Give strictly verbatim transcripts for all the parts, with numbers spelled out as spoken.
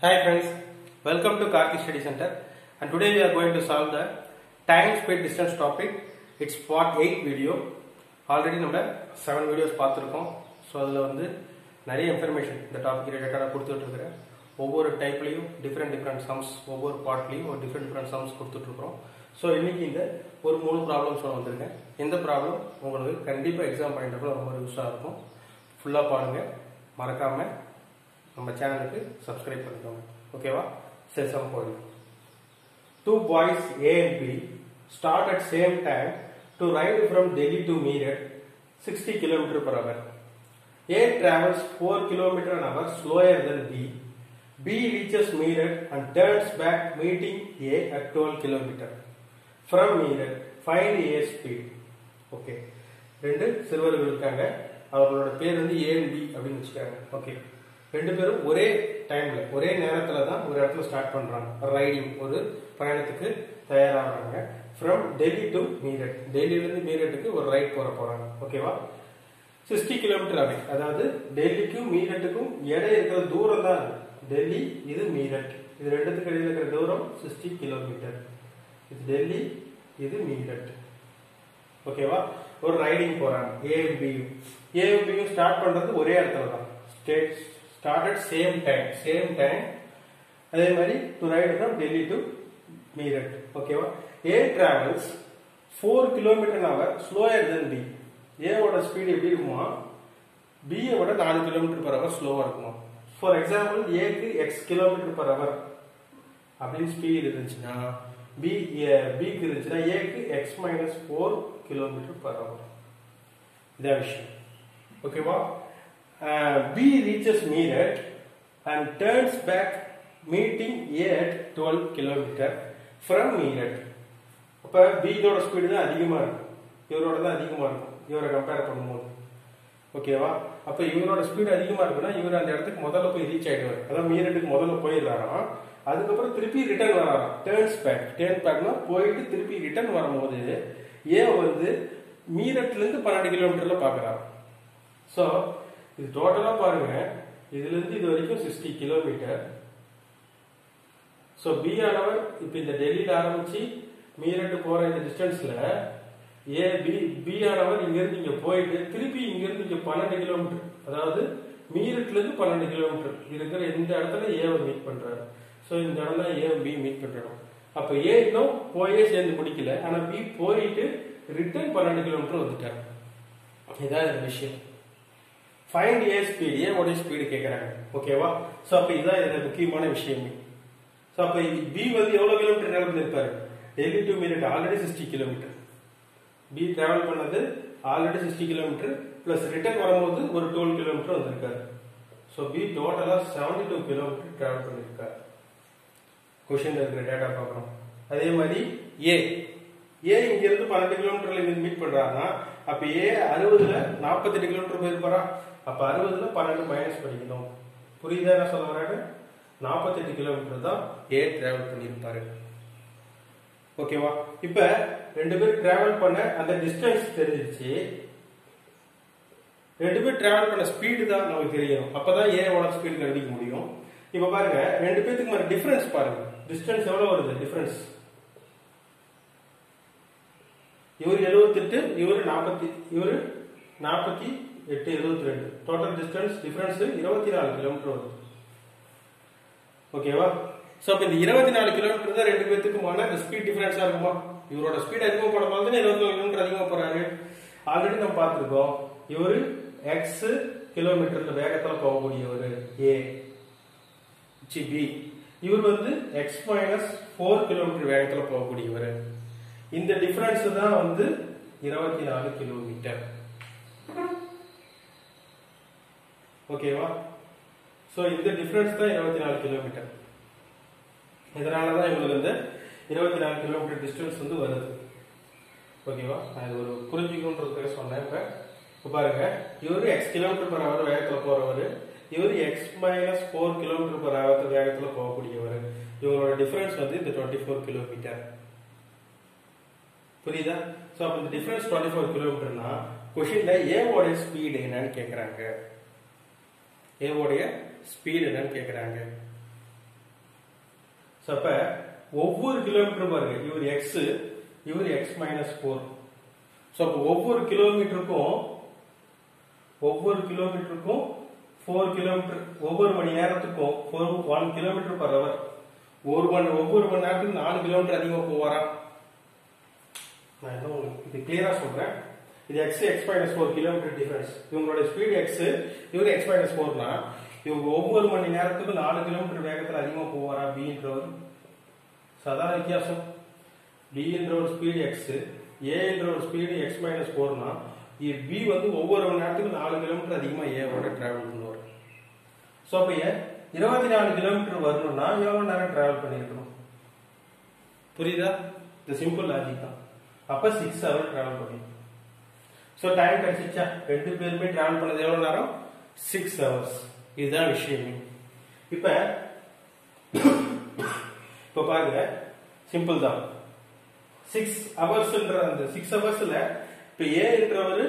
Hi friends, welcome to Karthik Study Center, and today we are going to solve the time speed distance topic. It's part eight video. Already நம்ம seven videos பார்த்திருக்கோம். So அதுல வந்து நிறைய information இந்த topic ரிலேட்டடா கொடுத்துட்டு இருக்கேன். ஒவ்வொரு டைப்லயும் different different sums, ஒவ்வொரு பார்ட்லயும் ஒரு different different sums கொடுத்துட்டு இருக்கோம். So இன்னைக்கு இந்த ஒரு மூணு ப்ராப்ளம்ஸ் வந்திருக்கேன். இந்த ப்ராப்ளம் உங்களுக்கு கண்டிப்பா எக்ஸாம் பாயிண்ட் ஆஃப் ரொம்ப யூஸா இருக்கும். ஃபுல்லா பாருங்க. மறக்காம நம்ம சேனலுக்கு சப்ஸ்கிரைப் பண்ணிக்கோங்க. ஓகேவா? say some point. Two boys A and B start at same time to ride from Delhi to Meerut sixty kilometers per hour. A travels four kilometers an hour slower than B. B reaches Meerut and turns back meeting A at twelve kilometers. From Meerut, find A speed. Okay. ரெண்டு சிறுவர்கள் இருக்காங்க. அவங்களோட பேர் வந்து A and B அப்படின்னு வச்சுக்காங்க. Okay. ரெண்டு பேரும் ஒரே டைம்ல ஒரே நேரத்துல தான் ஒரு இடத்துல ஸ்டார்ட் பண்றாங்க. ரைடிங் ஒரு பயணத்துக்கு தயாராகிறாங்க. From Delhi to Meerut. டெல்லியில இருந்து மீரட்டுக்கு ஒரு ரைட் போற போறாங்க. ஓகேவா? சிக்ஸ்டி கிலோமீட்டர் அவை. அதாவது டெல்லிக்கும் மீரட்டுக்கும் இடையே இருக்கிற தூரம் தான் டெல்லி, இது மீரட். இது ரெண்டுத்துக்கு இடையில இருக்கிற தூரம் சிக்ஸ்டி கிலோமீட்டர். இது டெல்லி, இது மீரட். ஓகேவா? ஒரு ரைடிங் போறாங்க. ஏபியும் ஏபியும் ஸ்டார்ட் பண்றது ஒரே இடத்துல தான். State started same time same time அதே மாதிரி to ride from Delhi to Meerut. ஓகேவா? A travels four kilometers an hour slower than B. A ஓட ஸ்பீட் எப்படி இருக்குமா? B ஓட four kilometers per hour ஸ்லோவா இருக்குமா? ஃபார் எக்ஸாம்பிள் A க்கு x kilometers per hour அப்படி ஸ்பீட் இருந்துச்சுன்னா B B க்கு இருந்துச்சுன்னா A க்கு x minus four kilometers per hour. இதான் விஷயம். ஓகேவா? Uh, B reaches Meerut and turns back meeting A at twelve kilometers from Meerut. அப்ப B ஓட ஸ்பீடு தான் அதிகமா இருக்கும். இவரோட தான் அதிகமா இருக்கும். இவரை கம்பேர் பண்ணும்போது. ஓகேவா? அப்ப இவரோட ஸ்பீடு அதிகமா இருக்குன்னா இவர் அந்த இடத்துக்கு முதல்ல போய் ரீச் ஆயிடுவார். அதான் மீரட்டுக்கு முதல்ல போயிடுறாராம். அதுக்கப்புறம் திருப்பி ரிட்டர்ன் வராராம். Turns back. டர்ன் பேக்னா போயிட்டு திருப்பி ரிட்டர்ன் வரும்போது ஏ வந்து மீரட்ல இருந்து பன்னெண்டு கிலோமீட்டர்ல பாக்குறாரு. சோ இது டோட்டலா பாருங்க. இதுல இருந்து இது வரைக்கும் சிக்ஸ்டி கிலோமீட்டர். சோ பி ஆனவர் இப்ப இந்த டெல்லியில ஆரம்பிச்சு மீரட் போற இந்த டிஸ்டன்ஸ்ல ஏ பி பி ஆனவர் இங்க இருந்து இங்க போயிட்டு திருப்பி இங்க இருந்து இங்க பன்னெண்டு கிலோமீட்டர், அதாவது மீரட்ல இருந்து பன்னெண்டு கிலோமீட்டர் இருக்கிற இந்த இடத்துல ஏவை மீட் பண்றாரு. சோ இந்த இடம் தான் ஏ பி மீட் பண்றோம். அப்ப ஏ இன்னும் போயே சேர்ந்து முடிக்கல, ஆனா பி போயிட்டு ரிட்டர்ன் பன்னெண்டு கிலோமீட்டர் வந்துட்டாரு. இதான் இந்த விஷயம். Find a speed. ஏ ஓட ஸ்பீடு கேக்குறாங்க. ஓகேவா? சோ அப்ப இதான் இந்த முக்கியமான விஷயம். சோ அப்ப பி வந்து எவ்வளவு கிலோமீட்டர் டிராவல் பண்ணிருப்பாரு? Delhi to Meerut already sixty kilometre. B travel பண்ணது already sixty kilometre plus return வரும்போது ஒரு டுவெல் கிலோமீட்டர் வந்திருக்காரு. சோ பி டோட்டலா செவன்டி டூ கிலோமீட்டர் டிராவல் பண்ணிருக்காரு. கொஸ்டின் இருக்கிற டேட்டா பார்க்கணும். அதே மாதிரி ஏ ஏ இங்க இருந்து பன்னெண்டு கிலோமீட்டர்ல இருந்து மீட் பண்றாருன்னா அப்ப ஏ அறுபதுல நாற்பத்தி எட்டு கிலோமீட்டர் போயிருப்பாரா? அப்ப அறுபதுல பன்னெண்டு மைனஸ் பண்ணிக்கணும். புரியுதா என்ன சொல்ல வராங்க? நாற்பத்தி எட்டு கிலோமீட்டர் தான் ஏ டிராவல் பண்ணிருப்பாரு. ஓகேவா? இப்ப ரெண்டு பேரும் டிராவல் பண்ண அந்த டிஸ்டன்ஸ் தெரிஞ்சிருச்சு. ரெண்டு பேரும் டிராவல் பண்ண ஸ்பீடு தான் நமக்கு தெரியும். அப்பதான் ஏ ஓட ஸ்பீடு கண்டுபிடிக்க முடியும். இப்ப பாருங்க, ரெண்டு பேத்துக்கு மாதிரி டிஃபரன்ஸ் பாருங்க. டிஸ்டன்ஸ் எவ்வளவு வருது? டிஃபரன்ஸ் இவர் எழுபத்தி எட்டு, இவரு நாற்பத்தி இவரு நாற்பத்தி எட்டு எழுபத்தி ரெண்டு. டோட்டல் டிஸ்டன்ஸ் டிஃபரன்ஸ் இருபத்தி நாலு கிலோமீட்டர் வருது. ஓகேவா? சோ அப்ப இந்த இருபத்தி நாலு கிலோமீட்டர் தான் ரெண்டு பேத்துக்குமான ஸ்பீட் டிஃபரன்ஸா இருக்குமா? இவரோட ஸ்பீட் அதிகமா போன மாதிரி இருபத்தி நாலு கிலோமீட்டர் அதிகமா போறாரு. ஆல்ரெடி நம்ம பார்த்திருக்கோம். இவரு எக்ஸ் கிலோமீட்டர்ல வேகத்துல போகக்கூடியவர் ஏ பி. இவர் வந்து எக்ஸ் மைனஸ் போர் கிலோமீட்டர் வேகத்துல போகக்கூடியவர். இந்த டிஃபரன்ஸ் தான் வந்து இருபத்தி நாலு கிலோமீட்டர். ஓகேவா? சோ இந்த டிஃபரன்ஸ் தான் இருபத்தி நாலு கிலோமீட்டர். இதனாலதான் இவங்களுக்கு வந்து இருபத்தி நாலு கிலோமீட்டர் டிஸ்டன்ஸ் வந்து வருது. ஓகேவா? நான் ஒரு புரிஞ்சுக்கணுன்றதுக்காக சொன்னேன். இப்ப பாருங்க, இவரு எக்ஸ் கிலோமீட்டர் பர் ஹவர் வேகத்துல போறவர், இவரு x minus four kilometre per hour வேகத்துல போகக்கூடியவர். இவங்களோட டிஃபரன்ஸ் வந்து இந்த டுவெண்ட்டி ஃபோர் கிலோமீட்டர். புரியுதா? சோ அப்ப இந்த டிஃபரன்ஸ் டுவெண்ட்டி ஃபோர் கிலோமீட்டர்னா கொஸ்டின்ல ஏ ஓட ஸ்பீடு என்னன்னு கேக்குறாங்க. ஏ ஓட ஸ்பீடு என்னன்னு கேக்குறாங்க. ஸோ அப்போ ஒவ்வொரு கிலோமீட்டர் பாருங்க, இவர் எக்ஸ், இவர் எக்ஸ் மைனஸ் ஃபோர். ஸோ அப்போ ஒவ்வொரு கிலோமீட்டருக்கும் ஒவ்வொரு கிலோமீட்டருக்கும் ஃபோர் கிலோமீட்டர், ஒவ்வொரு மணி நேரத்துக்கும் four one kilometre per hour. ஒரு மணி ஒவ்வொரு மணி நேரத்துக்கு நாலு கிலோமீட்டர் அதிகமாக போவாரா? நான் இன்னும் இது கிளியரா சொல்றேன். இது x x minus four kilometre difference. இவங்களோட ஸ்பீடு எக்ஸ், இவரு எக்ஸ் மைனஸ் ஃபோர்னா இவங்க ஒவ்வொரு மணி நேரத்துக்கு நாலு கிலோமீட்டர் வேகத்தில் அதிகமாக போவாரா பின்றவர்? சாதாரண வித்தியாசம். பி என்ற ஒரு ஸ்பீடு எக்ஸ், ஏ என்ற ஒரு ஸ்பீடு எக்ஸ் மைனஸ் ஃபோர்னா பி வந்து ஒவ்வொரு மணி நேரத்துக்கு நாலு கிலோமீட்டர் அதிகமாக ஏவோட டிராவல் பண்ணுவார். ஸோ அப்போ இருபத்தி நாலு கிலோமீட்டர் வரணும்னா எவ்வளவு நேரம் டிராவல் பண்ணிருக்கணும்? புரியுதா? இது சிம்பிள் லாஜிக் தான். அப்ப சிக்ஸ் ஹவர் டிராவல் பண்ணிருக்கணும். ஸோ டைம் கிடைச்சிச்சா? ரெண்டு பேருமே டிராவல் பண்ணது எவ்வளவு நேரம்? Six hours. இதுதான் விஷயமே. இப்ப இப்ப பாருங்க, சிம்பிள் தான். சிக்ஸ் ஹவர்ஸ்ன்ற அந்த சிக்ஸ் ஹவர்ஸ்ல இப்ப ஏ என்றவர்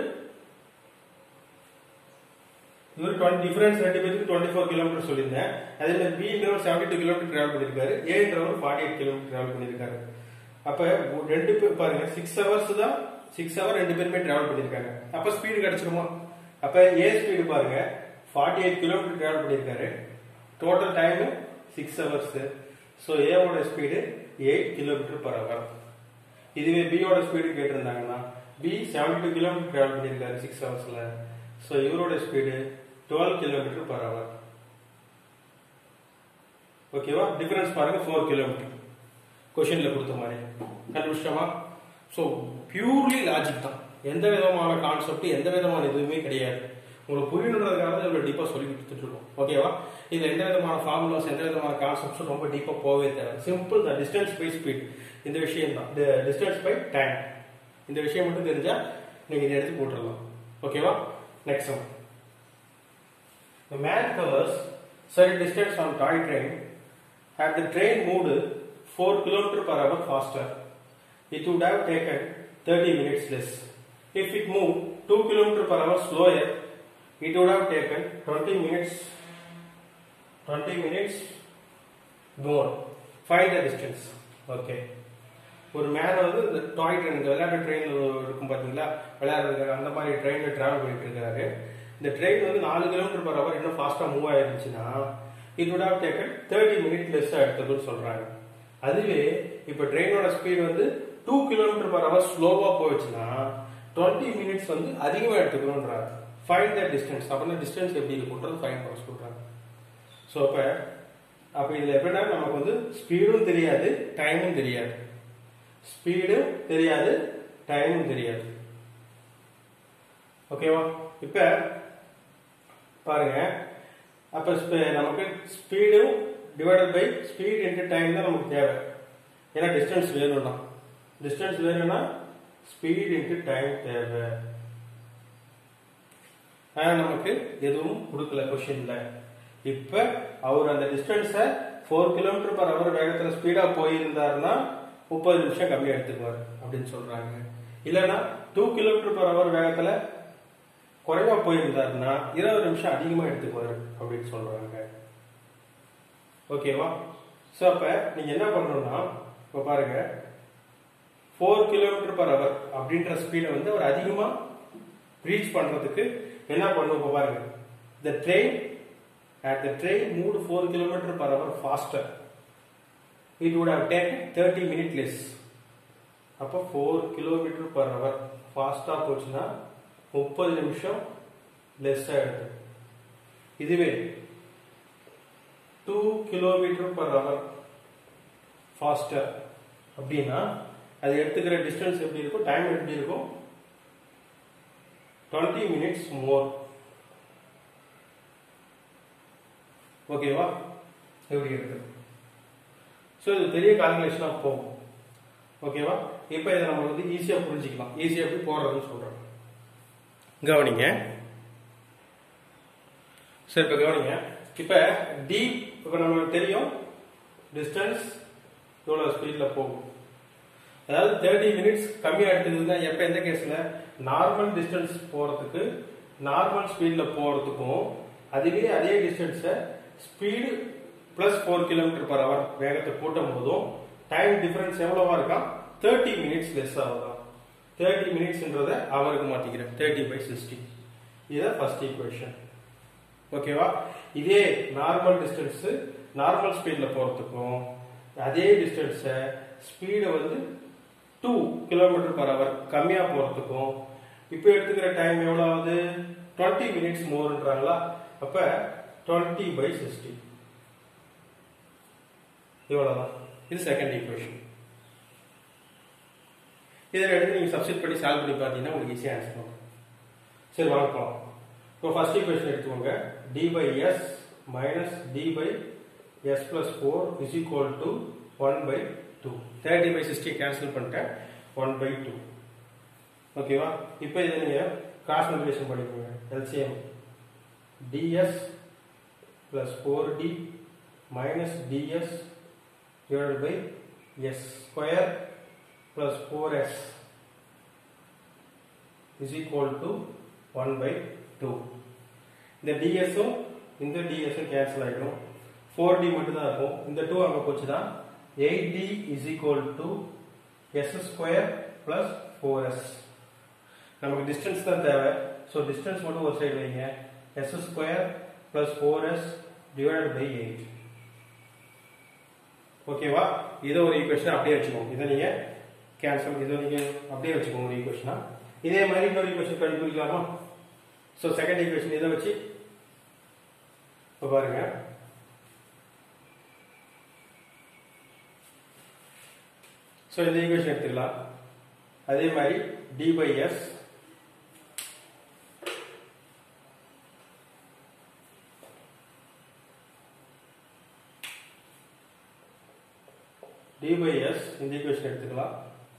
இவர் டுவெண்ட்டி டிஃபரன்ஸ் ரெண்டு பேருக்கு டுவெண்ட்டி ஃபோர் கிலோமீட்டர் சொல்லியிருந்தேன். அதே மாதிரி பி என்றவர் செவன்டி டூ கிலோமீட்டர் டிராவல் பண்ணிருக்காரு, ஏ என்றவர் ஃபார்ட்டி எயிட் கிலோமீட்டர் டிராவல் பண்ணிருக்காரு. அப்ப ரெண்டு பேர் பாருங்க, சிக்ஸ் ஹவர்ஸ் தான், சிக்ஸ் ஹவர் ரெண்டு பேருமே டிராவல் பண்ணிருக்காங்க. அப்ப ஸ்பீடு கிடைச்சிருமா? அப்ப ஏ ஸ்பீடு பாருங்க ஃபார்ட்டி எயிட் கிலோமீட்டர் டிராவல் பண்ணிருக்காரு, total time six hours. So ஏவோட speed eight kilometre per hour. இதுவே பியோட ஸ்பீடு கேட்டிருந்தாங்கன்னா B seventy two kilometre travel பண்ணிருக்காரு சிக்ஸ் ஹவர்ஸ்ல. ஸோ இவரோட speed twelve kilometre per hour. ஓகேவா? டிஃபரன்ஸ் பாருங்க ஃபோர் கிலோமீட்டர். கொஸ்டின்ல கொடுத்த மாதிரி கண்டுபிடிச்சோமா? ஸோ பியூர்லி லாஜிக் தான். எந்த விதமான கான்செப்ட், எந்த விதமான எதுவுமே கிடையாது. உங்களுக்கு புரியணுன்றதுக்காக தான் இவ்வளவு டீப்பா சொல்லி கொடுத்துட்டு இருக்கோம். ஓகேவா? இதுல எந்த விதமான ஃபார்முலாஸ், எந்த விதமான கான்செப்ட்ஸும் ரொம்ப டீப்பா போகவே தேவை. சிம்பிள் தான். டிஸ்டன்ஸ் பை ஸ்பீட், இந்த விஷயம் தான். டிஸ்டன்ஸ் பை டைம், இந்த விஷயம் மட்டும் தெரிஞ்சா நீங்க இதை எடுத்து போட்டுடலாம். ஓகேவா? Next one. The man covers certain distance on toy train. Had the train moved four kilometers per hour faster, it would have taken thirty minutes less. If it moved two kilometers per hour slower, it would have taken twenty minutes twenty minutes more. Find the distance. Okay. ஒரு man வந்து இந்த டாய் train, இந்த விளையாட்டு train இருக்கும் பார்த்தீங்களா, விளையாடுறதுக்கு அந்த மாதிரி ட்ரெயின்ல டிராவல் பண்ணிட்டு இருக்காரு. இந்த ட்ரெயின் வந்து நாலு கிலோமீட்டர் பர் ஹவர் இன்னும் ஃபாஸ்டா மூவ் ஆயிருந்துச்சுன்னா it would have taken thirty minutes less எடுத்துக்குன்னு சொல்றாங்க. அதுவே இப்ப ட்ரெயினோட ஸ்பீட் வந்து டூ கிலோமீட்டர் பர் ஹவர் ஸ்லோவா போயிடுச்சுன்னா டுவெண்ட்டி மினிட்ஸ் வந்து அதிகமா எடுத்துக்கணும்ன்றாங்க. Find the distance. அப்படின்னா டிஸ்டன்ஸ் எப்படி இருக்குன்றது ஃபைண்ட் பண்ண சொல்றாங்க. ஸோ அப்ப அப்ப இதுல எப்படின்னா நமக்கு வந்து ஸ்பீடும் தெரியாது, டைமும் தெரியாது. ஸ்பீடும் தெரியாது, டைமும் தெரியாது. ஓகேவா? இப்ப பாருங்க, அப்ப நமக்கு ஸ்பீடும் divided by speed into time தான் நமக்கு தேவை. ஏன்னா டிஸ்டன்ஸ் வேணும்னா, டிஸ்டன்ஸ் வேணும்னா ஸ்பீட் இன்டு டைம் தேவை. ஆனா நமக்கு எதுவும் கொடுக்கல கொஸ்டின்ல. இப்ப அவர் அந்த டிஸ்டன்ஸ ஃபோர் கிலோமீட்டர் பர் ஹவர் வேகத்துல ஸ்பீடா போயிருந்தாருன்னா முப்பது நிமிஷம் கம்மியா எடுத்துக்குவார் அப்படின்னு சொல்றாங்க. இல்லைன்னா டூ கிலோமீட்டர் பர் ஹவர் வேகத்துல குறைவா போயிருந்தாருன்னா இருபது நிமிஷம் அதிகமா எடுத்துக்குவாரு அப்படின்னு சொல்றாங்க. ஓகேவா? சோ அப்ப நீங்க என்ன பண்றோம்னா, இப்ப பாருங்க, ஃபோர் கிலோமீட்டர் பர் ஹவர் அப்படின்ற ஸ்பீடை வந்து அவர் அதிகமா ரீச் பண்றதுக்கு என்ன பண்ணும்? இப்ப பாருங்க, the train at the train moved four kilometers per hour faster, it would have taken thirty minutes less. அப்ப four kilometers per hour ஃபாஸ்டா போச்சுன்னா முப்பது நிமிஷம் லெஸ் ஆயிடுது. இதுவே two kilometers per hour faster அப்படின்னா அது எடுத்துக்கிற டிஸ்டன்ஸ் எப்படி இருக்கும், டைம் எப்படி இருக்கும்? twenty minutes more. ஓகேவா? எப்படி இருக்கு? சோ இது பெரிய கால்குலேஷனா போகும். ஓகேவா? இப்போ இதை நம்ம வந்து ஈஸியா புரிஞ்சுக்கலாம். ஈஸியா எப்படி போறதுன்னு சொல்றேன். கவனிங்க. சரி, இப்ப கவனிங்க. இப்ப டி இப்ப நமக்கு தெரியும் டிஸ்டன்ஸ் எவ்வளவு ஸ்பீட்ல போகும். அதாவது தேர்ட்டி மினிட்ஸ் கம்மியா எடுத்துக்குதுன்னா எப்ப, எந்த கேஸ்ல நார்மல் டிஸ்டன்ஸ் போறதுக்கு நார்மல் ஸ்பீட்ல போறதுக்கும் அதுவே அதே டிஸ்டன்ஸ speed plus four kilometre per hour வேகத்தை கூட்டும் போதும் டைம் டிஃபரன்ஸ் எவ்வளவா இருக்கா தேர்ட்டி மினிட்ஸ் லெஸ் ஆகுதா தேர்ட்டி மினிட்ஸ்ன்றத அவருக்கு மாத்திக்கிறேன் தேர்ட்டி பை சிக்ஸ்டி இதுதான் ஃபர்ஸ்ட் ஈக்குவேஷன் ஓகேவா இதே நார்மல் டிஸ்டன்ஸ் நார்மல் ஸ்பீட்ல போறதுக்கும் அதே டிஸ்டன்ஸை ஸ்பீடை வந்து டூ கிலோமீட்டர் பர் ஹவர் கம்மியா போறதுக்கும் இப்போ எடுத்துக்கிற டைம் எவ்வளவு ஆகுது டுவெண்ட்டி மினிட்ஸ் மோர்ன்றாங்களா அப்ப டுவெண்ட்டி பை சிக்ஸ்டி இவ்வளவுதான் இது செகண்ட் ஈக்குவேஷன் இதில் எடுத்து நீங்க சப்ஸ்டிட் பண்ணி சால்வ் பண்ணி பார்த்தீங்கன்னா உங்களுக்கு ஈஸியாக ஆன்சர் பண்ணும் சரி வாங்க போகலாம் இப்போ ஃபர்ஸ்ட் ஈக்குவேஷன் எடுத்துக்கோங்க D by S minus D by S plus four is equal to one by two thirty by sixty cancel பண்ணிட்டேன் ஒன் பை டூ ஓகேவா இப்போ இதை நீங்கள் கிராஸ் மல்டிப்ளிகேஷன் பண்ணிக்கோங்க LCM DS plus four D minus DS divided by s square plus four s is equal to one by two. இந்த ds உம் இந்த ds உம் கேன்சல் ஆயிடும் four d மட்டும் தான் இருக்கும் இந்த two அங்க போச்சுனா eight d is equal to s square plus four s நமக்கு டிஸ்டன்ஸ் தான் தேவை சோ டிஸ்டன்ஸ் மட்டும் ஒரு சைடு வைங்க s square plus four s divided by eight ஓகேவா இத ஒரு ஈக்குவேஷன் அப்படியே வச்சுக்கோங்க இத நீங்க கேன்சல் இத நீங்க அப்படியே வச்சுக்கோங்க ஒரு ஈக்குவேஷனா இதே மாதிரி இன்னொரு ஈக்குவேஷன் கண்டுபிடிக்கலாமா சோ செகண்ட் ஈக்குவேஷன் இத வச்சு இப்ப பாருங்க சோ இந்த ஈக்குவேஷன் எடுத்துக்கலாம் அதே மாதிரி d by s d by s இந்த ஈக்குவேஷன் எடுத்துக்கலாம்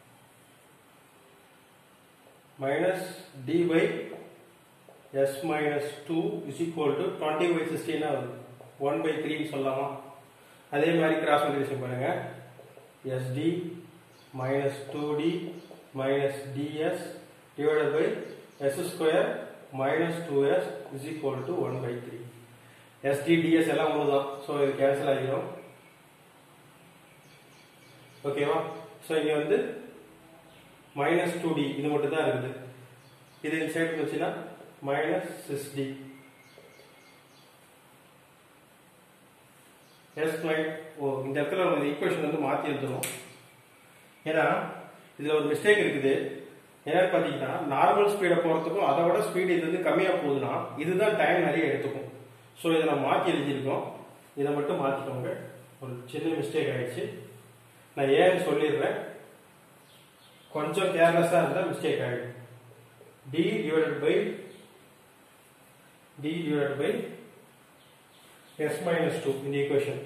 minus d by s minus two is equal to twenty by sixteen ஆகுது one by three ன்னு சொல்லலாமா அதே மாதிரி கிராஸ் மல்டிப்ளிகேஷன் பண்ணுங்க sd minus two d minus ds divided by s square minus two s is equal to one by three sd ds எல்லாம் ஒண்ணுதான் so இது cancel ஆகிடும் ஓகேவா சோ இங்க வந்து minus two d இது மட்டும் தான் இருக்குது இது இந்த சைடு வந்துச்சுனா minus six d s minus ஓ இந்த இடத்துல நம்ம ஈக்குவேஷன் வந்து மாத்தி எழுதணும் ஏனா இதுல ஒரு மிஸ்டேக் இருக்குது என்ன பாத்தீங்கன்னா நார்மல் ஸ்பீட போறதுக்கும் அதை விட ஸ்பீட் இது வந்து கம்மியா போகுதுனா இதுதான் டைம் நிறைய எடுத்துக்கும் சோ இத நான் மாத்தி எழுதிருக்கோம் இத மட்டும் மாத்திக்கோங்க ஒரு சின்ன மிஸ்டேக் ஆயிடுச்சு நான் ஏன்னு சொல்லிடுறேன் கொஞ்சம் கேர்லெஸ்ஸா இருந்தா மிஸ்டேக் ஆயிடும் d divided by d divided by s minus two in the equation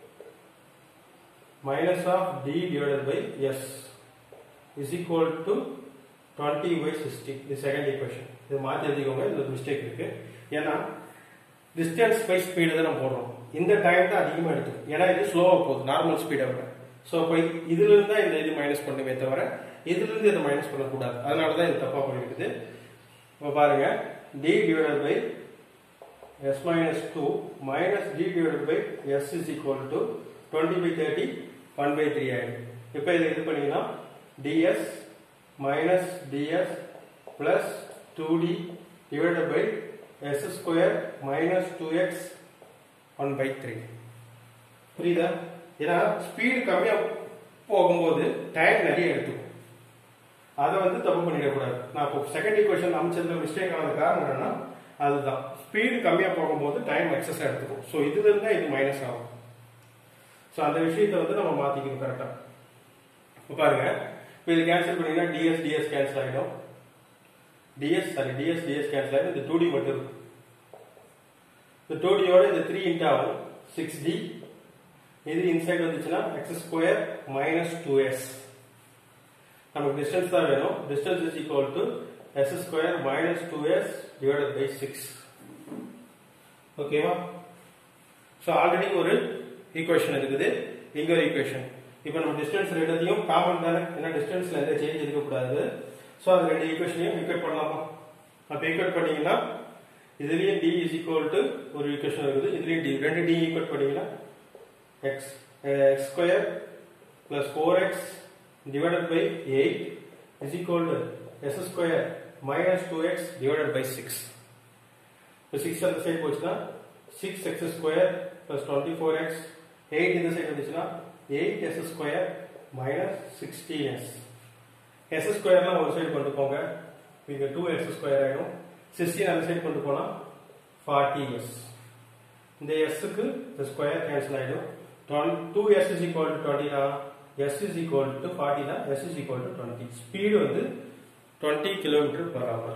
minus of d divided by s is equal to twenty by sixty the second equation இது மாத்தி எழுதிக்கோங்க இது ஒரு மிஸ்டேக் இருக்கு ஏனா டிஸ்டன்ஸ் பை ஸ்பீட் தான் நம்ம போடுறோம் இந்த டைம் தான் அதிகமா எடுத்துக்கும் ஏனா இது ஸ்லோவா போகுது நார்மல் ஸ்பீடை விட சோ அப்ப இதுல இருந்து இந்த இது மைனஸ் பண்ணுமே தவிர இதுல இருந்து இத மைனஸ் பண்ண கூடாது அதனால தான் இது தப்பா பண்ணிருக்குது இப்ப பாருங்க d divided by s minus two minus d divided by s is equal to twenty by thirty one by three ஆயிடும் இப்போ இத இது பண்ணீங்கன்னா ds minus ds plus two d divided by s square minus two x one by three புரியுதா ஏனா speed கம்மியா போகும்போது time நிறைய எடுத்துக்கும் அத வந்து தப்பு பண்ணிட கூடாது நான் இப்போ செகண்ட் ஈக்குவேஷன் அமைச்சதுல மிஸ்டேக் ஆனது காரணம் என்னன்னா அதுதான் ஸ்பீட் கம்மியா போகும்போது டைம் எக்ஸஸ் எடுத்துக்கும் சோ இதுல இருந்தா இது மைனஸ் ஆகும் சோ அந்த விஷயத்தை வந்து நம்ம மாத்திக்கணும் கரெக்ட்டா இப்ப பாருங்க இப்போ இது கேன்சல் பண்ணீங்கன்னா ds ds கேன்சல் ஆயிடும் ds sorry ds ds cancel ஆயிடும் இந்த two d மட்டும் இருக்கும் இந்த two d யோட இந்த three இன்டு ஆகும் six d இது இன்சைட் வந்துச்சுனா x square minus two s நமக்கு டிஸ்டன்ஸ் தான் வேணும் distance is equal to s ஸ்கொயர் minus two s divided by six ஓகேவா சோ ஆல்ரெடி ஒரு ஈக்குவேஷன் இருக்குது இங்க ஒரு ஈக்குவேஷன் இப்போ நம்ம டிஸ்டன்ஸ் ரெண்டுத்தையும் காமன் தானே ஏன்னா டிஸ்டன்ஸ்ல எந்த சேஞ்ச் இருக்க கூடாது சோ அந்த ரெண்டு ஈக்குவேஷனையும் ஈக்குவேட் பண்ணலாமா அப்ப ஈக்குவேட் பண்ணீங்கன்னா இதுலயும் d is equal to ஒரு ஈக்குவேஷன் இருக்குது இதுலயும் d ரெண்டு d ஈக்குவேட் பண்ணீங்கன்னா x uh, x square plus four x divided by eight is equal to s square minus two x divided by six. So six on the side போச்சுனா six x square plus twenty-four x, eight இந்த side வந்துச்சுனா eight s square minus sixteen s. s square லாம் ஒரு side கொண்டு போங்க, இங்க two x square ஆயிடும். sixteen அந்த சைடு கொண்டு போனா forty s. இந்த s க்கு the square cancel ஆயிடும். two s is equal to twenty na s is equal to forty na s is equal to twenty. Speed வந்து twenty kilometers per hour.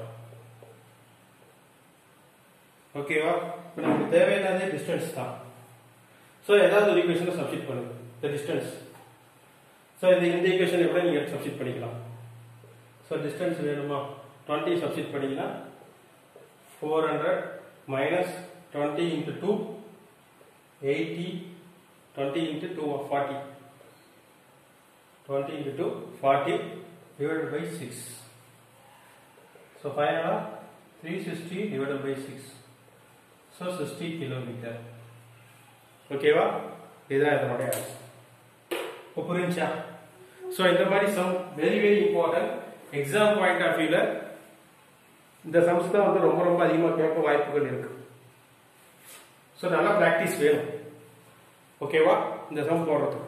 ஓகேவா? இப்போ நமக்கு தேவையானது distance தான். சோ ஏதாவது ஒரு ஈக்குவேஷனை சப்ஸ்டிட் பண்ணுங்க. the distance. சோ இந்த இந்த ஈக்குவேஷன் எப்படி நீங்க சப்ஸ்டிட் பண்ணிக்கலாம். சோ distance வேணுமா? twenty சப்ஸ்டிட் பண்ணீங்கன்னா four hundred minus twenty into two eighty, twenty into two forty, twenty into two forty divided by six. So final three sixty divided by six, so sixty kilometer. Okay va? இதுதான் இதனுடைய answer. இப்போ புரிஞ்சா? So இந்த மாதிரி sum very very important exam point of view ல இந்த sums தான் வந்து ரொம்ப ரொம்ப அதிகமா கேட்க வாய்ப்புகள் இருக்கு. சோ நல்ல பிராக்டீஸ் வேணும். ஓகேவா? இந்த சம் போடுறதுக்கு.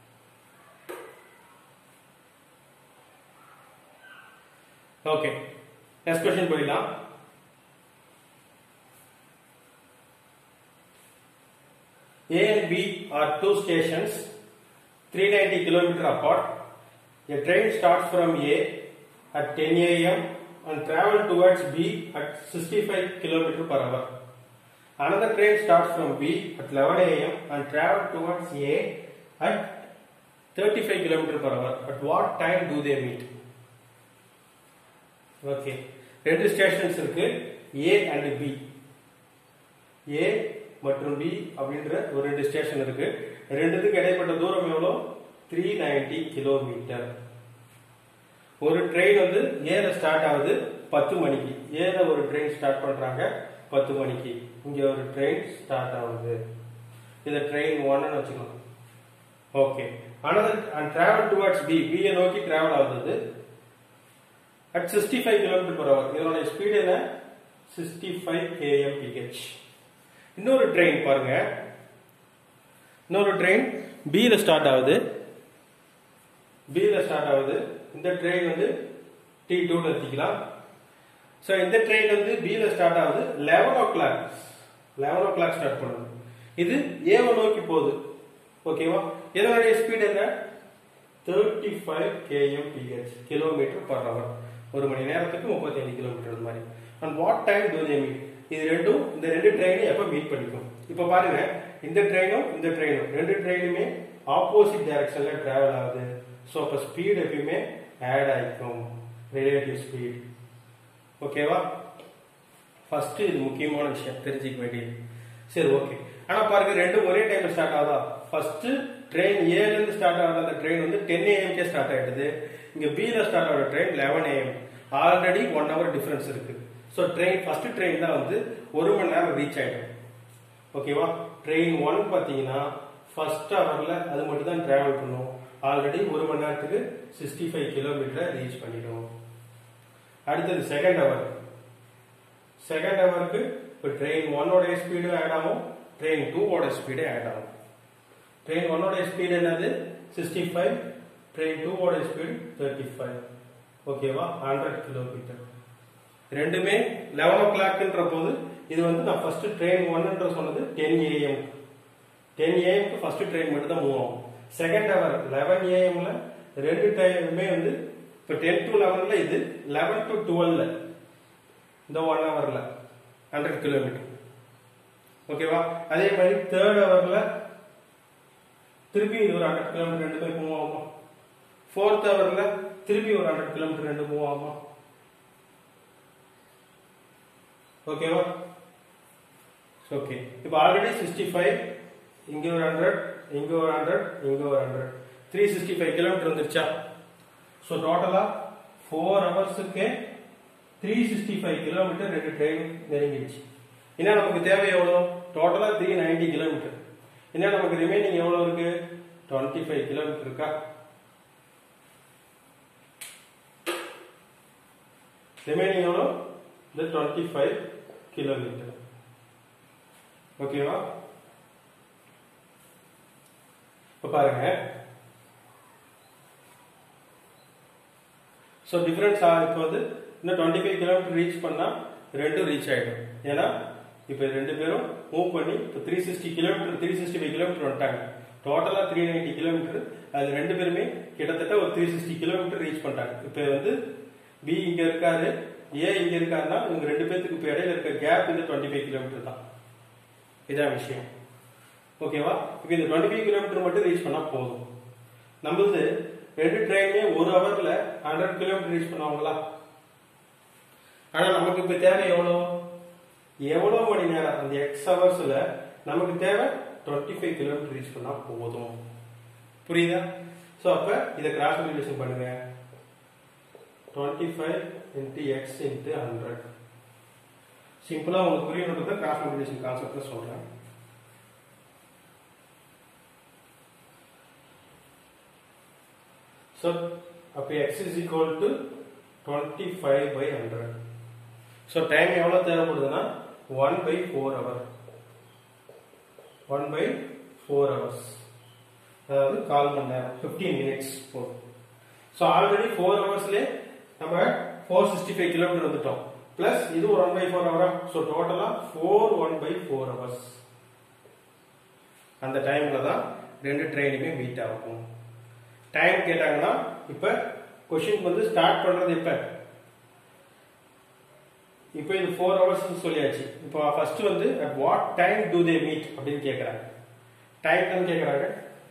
ஓகே. நெக்ஸ்ட் क्वेश्चन போயிடலாம். A and B are two stations three hundred ninety kilometers apart. A train starts from A at ten A M and travel towards B at sixty-five kilometers per hour. Another train starts from B at eleven A M and travel towards A at thirty-five kilometers per hour. At what time do they meet? Okay. ரெண்டு stations இருக்கு, A and B. A மற்றும் B அப்படின்ற ஒரு ரெண்டு station இருக்கு. ரெண்டுத்துக்கு இடைப்பட்ட தூரம் எவ்வளவு? three hundred ninety kilometers. ஒரு ட்ரெயின் வந்து ஏல ஸ்டார்ட் ஆகுது பத்து மணிக்கு. ஏல ஒரு ட்ரெயின் ஸ்டார்ட் பண்றாங்க பத்து மணிக்கு. இங்க ஒரு ட்ரெயின் ஸ்டார்ட் ஆகுது. இத ட்ரெயின் one ன்னு வச்சுக்கலாம். Okay. another and travel towards B, B ஐ நோக்கி டிராவல் ஆகுது at sixty-five kilometers per hour. இதோட ஸ்பீட் என்ன? sixty-five kilometers per hour. இன்னொரு ட்ரெயின் பாருங்க, இன்னொரு ட்ரெயின் B ல ஸ்டார்ட் ஆகுது. B ல ஸ்டார்ட் ஆகுது. இந்த ட்ரெயின் வந்து T two ல நிறுத்திக்கலாம். சோ இந்த ட்ரெயின் வந்து B ல ஸ்டார்ட் ஆகுது eleven o'clock. eleven o'clock start பண்ணுது. இது A வை நோக்கி போகுது. ஓகேவா? இதோட ஸ்பீட் என்ன? thirty-five kilometers per hour. Kilometre per hour. ஒரு மணி நேரத்துக்கு thirty-five கிலோமீட்டர் மாதிரி. And what time do they meet? இது ரெண்டும் இந்த ரெண்டு ட்ரெயினும் எப்ப மீட் பண்ணிக்கும்? இப்ப பாருங்க, இந்த ட்ரெயினும் இந்த ட்ரெயினும் ரெண்டு ட்ரெயினுமே ஆப்போசிட் டைரக்ஷன்ல டிராவல் ஆகுது. சோ அப்ப ஸ்பீட் எப்பவுமே ஆட் ஆயிக்கும், ரிலேட்டிவ் ஸ்பீட். ஓகேவா? ஃபர்ஸ்ட் இது முக்கியமான விஷயம் தெரிஞ்சுக்க வேண்டியது. சரி ஓகே. ஆனா பாருங்க ரெண்டும் ஒரே டைம்ல ஸ்டார்ட் ஆகுதா? ஃபர்ஸ்ட் ட்ரெயின் A ல இருந்து ஸ்டார்ட் ஆகுற அந்த ட்ரெயின் வந்து ten A M கே ஸ்டார்ட் ஆயிடுது. இங்க B ல ஸ்டார்ட் ஆகுற train eleven A M. Already one hour difference இருக்கு. சோ ட்ரெயின் ஃபர்ஸ்ட் ட்ரெயின் தான் வந்து ஒரு மணி நேரம் ரீச் ஆயிடும். ஓகேவா? ட்ரெயின் one பாத்தீங்கன்னா ஃபர்ஸ்ட் ஹவர்ல அது மட்டும் தான் டிராவல் பண்ணும். ஆல்ரெடி ஒரு மணி நேரத்துக்கு sixty-five கிலோமீட்டர் ரீச் பண்ணிடும். அடுத்தது செகண்ட் ஹவர். செகண்ட் ஹவருக்கு இப்போ ட்ரெயின் one ஓட ஸ்பீடு ஆட் ஆகும், ட்ரெயின் two ஓட ஸ்பீடு ஆட் ஆகும். ட்ரெயின் one ஓட ஸ்பீடு என்னது? sixty-five, ட்ரெயின் two ஓட ஸ்பீடு thirty-five. ஓகேவா? one hundred kilometre. ரெண்டுமே eleven o'clock ன்ற போது இது வந்து நான் ஃபர்ஸ்ட் ட்ரெயின் one ன்ற சொன்னது ten A M. ten A M க்கு ஃபர்ஸ்ட் ட்ரெயின் மட்டும் தான் மூவ் ஆகும். Second hour eleven A M ல ரெண்டு டைமுமே வந்து இப்ப ten to eleven ல இது eleven to twelve ல இந்த one ஹவர்ல one hundred கிலோமீட்டர். ஓகேவா? அதே மாதிரி தேர்ட் ஹவர்ல திருப்பி ஒரு one hundred கிலோமீட்டர் ரெண்டுமே மூவ் ஆகுமா? ஃபோர்த் ஹவர்ல திருப்பி ஒரு one hundred கிலோமீட்டர் ரெண்டு மூவ் ஆகுமா? ஓகேவா? ஓகே. இப்போ ஆல்ரெடி sixty-five, இங்க ஒரு one hundred, இங்க ஒரு one hundred, இங்க ஒரு one hundred, three hundred sixty-five kilometre வந்துருச்சா? சோ டோட்டலா four ஹவர்ஸ்க்கு three hundred sixty-five கிலோமீட்டர் ரெண்டு ட்ரெயின் நெருங்கிடுச்சு. என்ன நமக்கு தேவை எவ்வளவு? டோட்டலா three hundred ninety கிலோமீட்டர். என்ன நமக்கு ரிமைனிங் எவ்வளவு இருக்கு? டுவெண்ட்டி ஃபைவ் கிலோமீட்டர் இருக்கா? ரிமைனிங் எவ்வளோ? இந்த டுவெண்ட்டி ஃபைவ் கிலோமீட்டர். ஓகேவா? இப்ப பாருங்க, ஸோ டிஃபரன்ஸ் இப்போ வந்து இன்னும் டுவெண்ட்டி ஃபைவ் கிலோமீட்டர் ரீச் பண்ணா ரெண்டும் ரீச் ஆகிடும். ஏன்னா இப்போ ரெண்டு பேரும் மூவ் பண்ணி இப்போ three sixty kilometre three sixty five kilometre வந்துட்டாங்க. டோட்டலாக த்ரீ நைன்டி கிலோமீட்டர். அது ரெண்டு பேருமே கிட்டத்தட்ட ஒரு த்ரீ சிக்ஸ்டி கிலோமீட்டர் ரீச் பண்ணிட்டாங்க. இப்போ வந்து பி இங்க இருக்காரு, ஏ இங்க இருக்காருன்னா இவங்க ரெண்டு பேருக்கு இப்போ இடையில இருக்க கேப் இந்த டுவெண்ட்டி ஃபைவ் கிலோமீட்டர் தான். இதான் விஷயம். ஓகேவா? இப்போ இந்த டுவெண்ட்டி ஃபைவ் கிலோமீட்டர் மட்டும் ரீச் பண்ணா போதும். நம்மளது ரெண்டு ட்ரெயினே ஒரு ஹவர்ல ஹண்ட்ரட் கிலோமீட்டர் ரீச் பண்ணுவாங்களா? ஆனா நமக்கு இப்ப தேவை எவ்வளோ? எவ்வளவு மணி நேரம்? அந்த எக்ஸ் ஹவர்ஸ்ல நமக்கு தேவை டுவெண்ட்டி ஃபைவ் கிலோமீட்டர் ரீச் பண்ணா போதும். புரியுதா? சோ அப்ப இதை கிராஸ் மல்டிப்ளிகேஷன் பண்ணுங்க. Twenty five into x into hundred. சிம்பிளா உங்களுக்கு புரியணுன்றத கிராஸ் மல்டிப்ளிகேஷன் கான்செப்ட்ல சொல்றேன். So, அப்ப x is equal to twenty-five by one hundred. So, time எவ்வளவு தேவைப்படுதுன்னா one by four hour. one by four hours. அதாவது கால் மணி நேரம், fifteen minutes போதும். So, already four hoursலே நம்ம four sixty-five கிலோமீட்டர் வந்துட்டோம். Plus இது ஒரு one by four hour. So, டோட்டலா four one by four hours. அந்த டைம்ல தான் ரெண்டு ட்ரெயினுமே மீட் ஆகும். டைம் கேட்டாங்கன்னா இப்ப क्वेश्चन வந்து ஸ்டார்ட் பண்றது எப்ப? இப்போ இது four hours சொல்லியாச்சு. இப்போ ஃபர்ஸ்ட் வந்து at what time do they meet அப்படினு கேக்குறாங்க. டைம் தான் கேக்குறாங்க.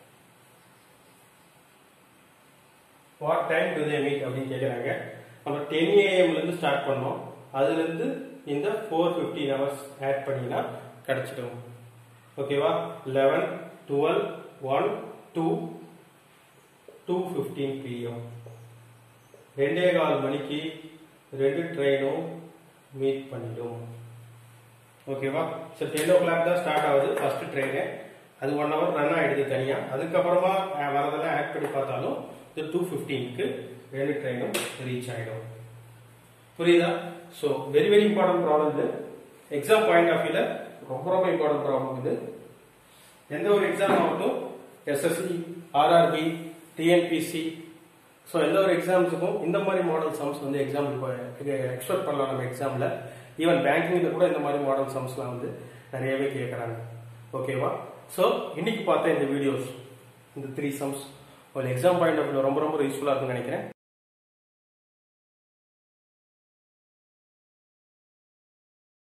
what time do they meet அப்படினு கேக்குறாங்க. நம்ம ten A M ல இருந்து ஸ்டார்ட் பண்ணோம். அதுல இருந்து இந்த four fifteen hours ஆட் பண்ணினா கிடைச்சிடும். ஓகேவா? eleven twelve one two two fifteen P M ரெண்டே கால் மணிக்கு ரெண்டு ட்ரெயினும் மீட் பண்ணிடும். ஓகேவா? சோ ten o'clock தான் ஸ்டார்ட் ஆகுது ஃபர்ஸ்ட் ட்ரெயின். அது one hour ரன் ஆயிடுது தனியா. அதுக்கு அப்புறமா வரதெல்லாம் ஆட் பண்ணி பார்த்தாலும் இந்த two fifteen க்கு ரெண்டு ட்ரெயினும் ரீச் ஆயிடும். புரியுதா? So very very important problem இது. எக்ஸாம் பாயிண்ட் ஆஃப் வியூல ரொம்ப ரொம்ப இம்பார்ட்டன்ட் ப்ராப்ளம் இது. எந்த ஒரு எக்ஸாம் ஆகட்டும், S S C, R R B, T N P C, so எந்த ஒரு எக்ஸாம்ஸுக்கும் இந்த மாதிரி மாடல் சம்ஸ் வந்து எக்ஸாம் எக்ஸ்பெக்ட் பண்ணலாம் நம்ம எக்ஸாம்ல. ஈவன் பேங்கிங்ல கூட இந்த மாதிரி மாடல் சம்ஸ்லாம் வந்து நிறையவே கேட்கறாங்க. ஓகேவா? ஸோ இன்னைக்கு பார்த்த இந்த வீடியோஸ், இந்த த்ரீ சம்ஸ் ஒரு எக்ஸாம் பாயிண்ட் ஆஃப் வியூ ரொம்ப ரொம்ப யூஸ்ஃபுல்லா இருக்கும்னு நினைக்கிறேன்.